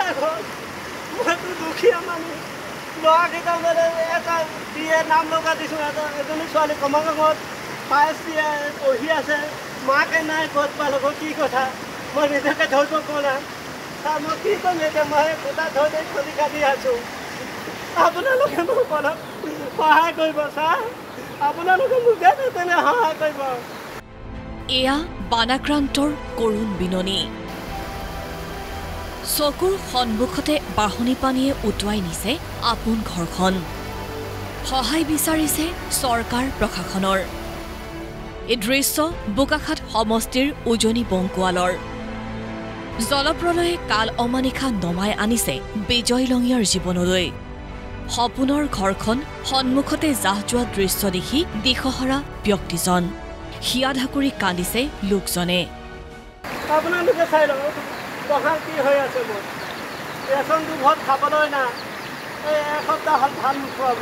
মইতো দুখীয়া মানুহ ল'ৰাকেইটা মানে এটা দিয়ে নাম লগা দিছোঁ এজনী ছোৱালী কমাগাঁৱত ফাৰ্ষ্ট ইয়াৰ পঢ়ি আছে মাকে নাই ক'ত পালোঁ কি কথা মই নিজকে ধৰিব পৰা নাই মই কি কৰিম এতিয়া মই গোটা ধৰি চলি কাটি আছোঁ আপোনালোকে মোক অলপ সহায় কৰিব ছাৰ আপোনালোকে মোক যেনে তেনে সহায় কৰিব এয়া বানাক্ৰান্তৰ কৰুণ বিননি চকুৰ সন্মুখতে বাঢ়নি পানীয়ে উটুৱাই নিছে আপোন ঘৰখন সহায় বিচাৰিছে চৰকাৰ প্ৰশাসনৰ এই দৃশ্য বোকাখাট সমষ্টিৰ উজনি বংকুৱালৰ জলপ্ৰলয়ে কাল অমানিশা নমাই আনিছে বিজয় লঙিয়াৰ জীৱনলৈ সপোনৰ ঘৰখন সন্মুখতে জাহ যোৱা দৃশ্য দেখি দিশহৰা ব্যক্তিজন হিয়া ঢাকুৰি কান্দিছে লোকজনে আপোনালোকে চাই লওক কঁহাৰ কি হৈ আছে মোৰ ৰেচনটো ঘৰত খাবলৈ নাই এই এসপ্তাহ হ'ল ধান নোখোৱাব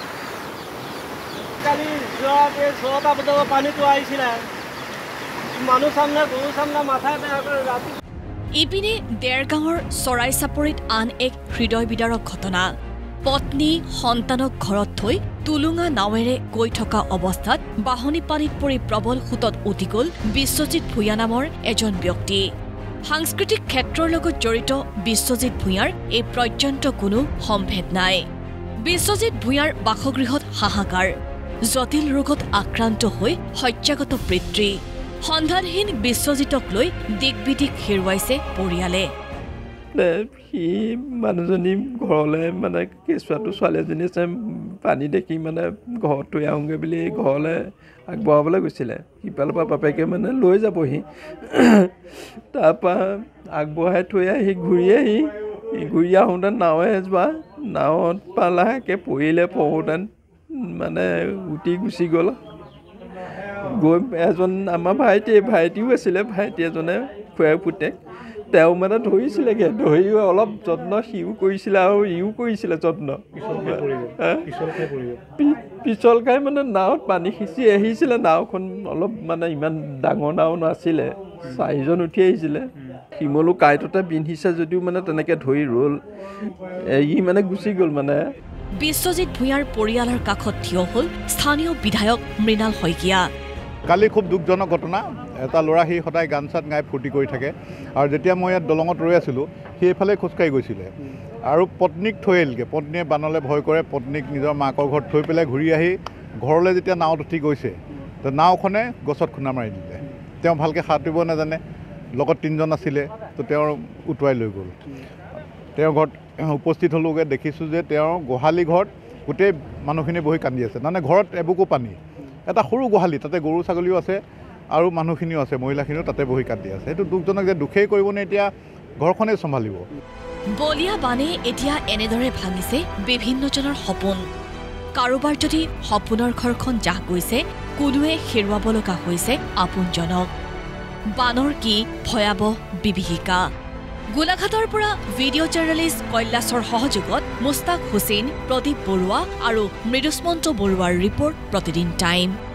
কালি যোৱা 6টা বজাত পানীটো আহিছিলে মানুহ চামনে গৰু চামনে মাথাই বেয়া কৰি ৰাতি ইপিনে দেৰগাঁৱৰ চৰাই চাপৰিত আন এক হৃদয় বিদাৰক ঘটনা পত্নী সন্তানক ঘৰত থৈ তুলুঙা নাৱেৰে গৈ থকা অৱস্থাত বাঢ়নি পানীত পৰি প্ৰবল সোঁতত উটি গ'ল বিশ্বজিৎ ভূঞা নামৰ এজন ব্যক্তি সাংস্কৃতিক ক্ষেত্ৰৰ লগত জড়িত বিশ্বজিৎ ভূঞাৰ এই পৰ্যন্ত কোনো সম্ভেদ নাই বিশ্বজিৎ ভূঞাৰ বাসগৃহত হাহাকাৰ জটিল ৰোগত আক্ৰান্ত হৈ শয্যাগত পিতৃ সন্ধানহীন বিশ্বজিতক লৈ দিকবিদিক হেৰুৱাইছে পৰিয়ালে সি মানুহজনী ঘৰলৈ মানে কেঁচুৱাটো ছোৱালী এজনী আছে পানী দেখি মানে ঘৰত থৈ আহোঁগৈ বুলি ঘৰলৈ আগবঢ়াবলৈ গৈছিলে সিফালৰ পৰা বাপেকে মানে লৈ যাবহি তাৰপৰা আগবঢ়াই থৈ আহি ঘূৰি আহোঁতে নাৱে যোৱা নাৱত লাহেকৈ পৰিলে পৰোঁতে মানে উটি গুচি গ'ল গৈ এজন আমাৰ ভাইটিও আছিলে ভাইটি এজনে খুৱাই পুতেক তেওঁ মানে ধৰিছিলেগৈ ধৰি অলপ যত্ন সিও কৰিছিলে আৰু ইও কৰিছিলে যত্ন পিছল খাই মানে নাৱত পানী সিঁচি আহিছিলে নাওখন অলপ মানে ইমান ডাঙৰ নাও নাছিলে 4জন উঠি আহিছিলে শিমলু কাঁইটতে পিন্ধিছে যদিও মানে তেনেকৈ ধৰি ৰ'ল ই মানে গুচি গ'ল মানে বিশ্বজিৎ ভূঞাৰ পৰিয়ালৰ কাষত থিয় হ'ল স্থানীয় বিধায়ক মৃণাল শইকীয়া কালি খুব দুখজনক ঘটনা এটা ল'ৰা সি সদায় গান চান গাই ফূৰ্তি কৰি থাকে আৰু যেতিয়া মই ইয়াত দলঙত ৰৈ আছিলোঁ সি এইফালে খোজকাঢ়ি গৈছিলে আৰু পত্নীক থৈ আহিলগৈ পত্নীয়ে বানলৈ ভয় কৰে পত্নীক নিজৰ মাকৰ ঘৰত থৈ পেলাই ঘূৰি আহি ঘৰলৈ যেতিয়া নাৱত উঠি গৈছে তো নাওখনে গছত খুন্দা মাৰি দিলে তেওঁ ভালকৈ সাঁতুৰিব নাজানে লগত 3জন আছিলে তো তেওঁৰ উটুৱাই লৈ গ'ল তেওঁৰ ঘৰত উপস্থিত হ'লোগৈ দেখিছোঁ যে তেওঁৰ গোহালি ঘৰত গোটেই মানুহখিনি বহি কান্দি আছে মানে ঘৰত এবুকু পানী এটা সৰু গোহালি তাতে গৰু ছাগলীও আছে আৰু মানুহখিনিও আছে মহিলাখিনিও তাতে বহি কান্দি আছে সেইটো দুখজনক যে দুখেই কৰিবনে এতিয়া ঘৰখনেই চম্ভালিব বলিয়া বানে এতিয়া এনেদৰে ভাঙিছে বিভিন্নজনৰ সপোন কাৰোবাৰ যদি সপোনৰ ঘৰখন জাহ গৈছে কোনোৱে হেৰুৱাব লগা হৈছে আপোনজনক বানৰ কি ভয়াৱহ বিভীষিকা গোলাঘাটৰ পৰা ভিডিঅ' জাৰ্নেলিষ্ট কৈলাশৰ সহযোগত মুস্তাক হুছেইন প্ৰদীপ বৰুৱা আৰু মৃদুস্মন্ত বৰুৱাৰ ৰিপৰ্ট প্ৰতিদিন টাইম